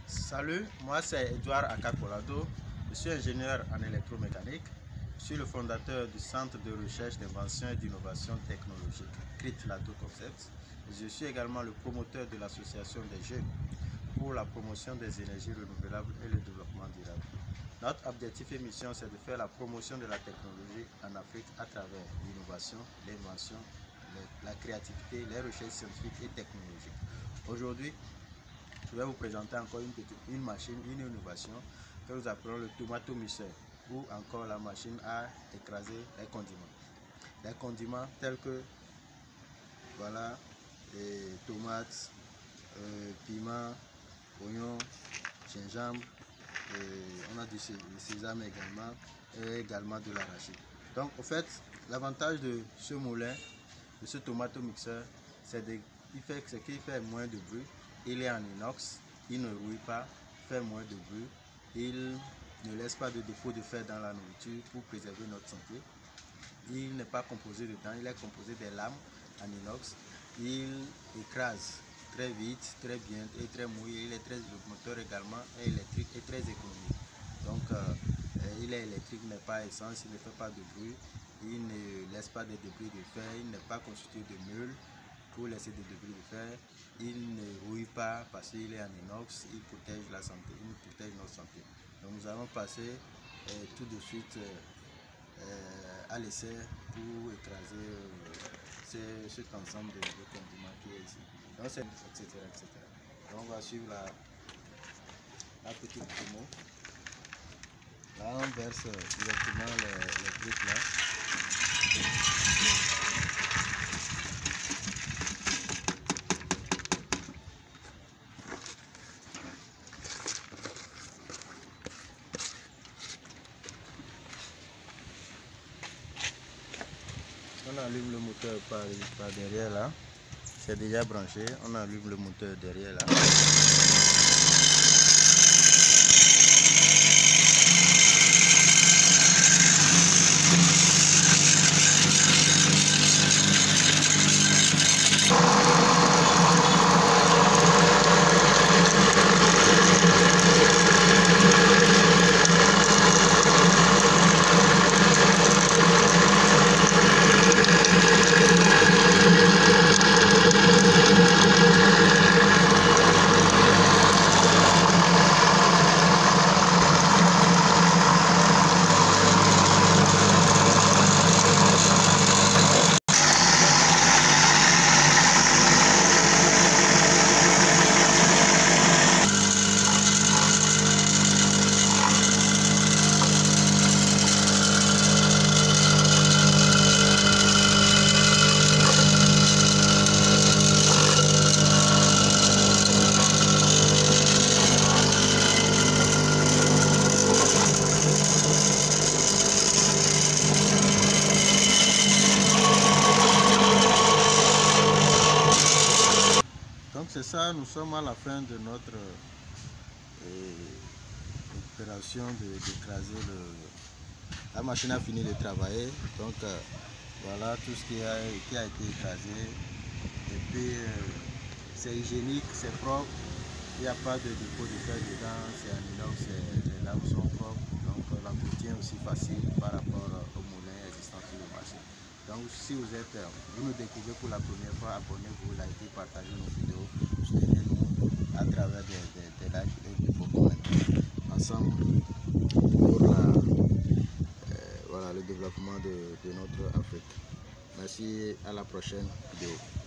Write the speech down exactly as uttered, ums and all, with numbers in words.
Salut, moi c'est Edouard Akakolado, je suis ingénieur en électromécanique, je suis le fondateur du Centre de recherche d'invention et d'innovation technologique, C R I T Lato Concepts. Je suis également le promoteur de l'association des jeunes pour la promotion des énergies renouvelables et le développement durable. Notre objectif et mission, c'est de faire la promotion de la technologie en Afrique à travers l'innovation, l'invention, la créativité, les recherches scientifiques et technologiques. Aujourd'hui, je vais vous présenter encore une, petite, une machine, une innovation que nous appelons le tomatomixeur ou encore la machine à écraser les condiments. Les condiments tels que voilà, les tomates, euh, piment, oignons, gingembre, et on a du sésame également et également de l'arachide. Donc au fait, l'avantage de ce moulin, de ce tomatomixeur, c'est qu'il fait, qu'il fait moins de bruit. Il est en inox, il ne rouille pas, fait moins de bruit, il ne laisse pas de défaut de fer dans la nourriture pour préserver notre santé. Il n'est pas composé de dents, il est composé des lames en inox. Il écrase très vite, très bien et très mouillé. Il est très le moteur également est électrique et très économique. Donc euh, il est électrique, il n'est pas essence, il ne fait pas de bruit, il ne laisse pas de débris de fer, il n'est pas constitué de meules pour laisser des débris de fer. Il ne rouille pas parce qu'il est en inox, il protège la santé, il protège notre santé. Donc nous allons passer euh, tout de suite euh, à l'essai pour écraser euh, cet ensemble de, de condiments qui est ici. Donc c'est etc, et cetera. Donc on va suivre la, la petite promo. Là on verse directement les, les trucs là. On allume le moteur par, par derrière là, c'est déjà branché, on allume le moteur derrière là. Donc c'est ça, nous sommes à la fin de notre euh, opération d'écraser le... La machine a fini de travailler, donc euh, voilà tout ce qui a, qui a été écrasé. Et puis euh, c'est hygiénique, c'est propre, il n'y a pas de dépôt de fer dedans, c'est en inox, les lames sont propres, donc euh, l'entretien est aussi facile par rapport au moulin existant sur le marché. Donc si vous êtes, vous nous découvrez pour la première fois, abonnez-vous, likez, partagez nos vidéos, soutenez-nous à travers des, des, des likes et des commentaires. Ensemble pour la, euh, voilà, le développement de, de notre Afrique. Merci, à la prochaine vidéo.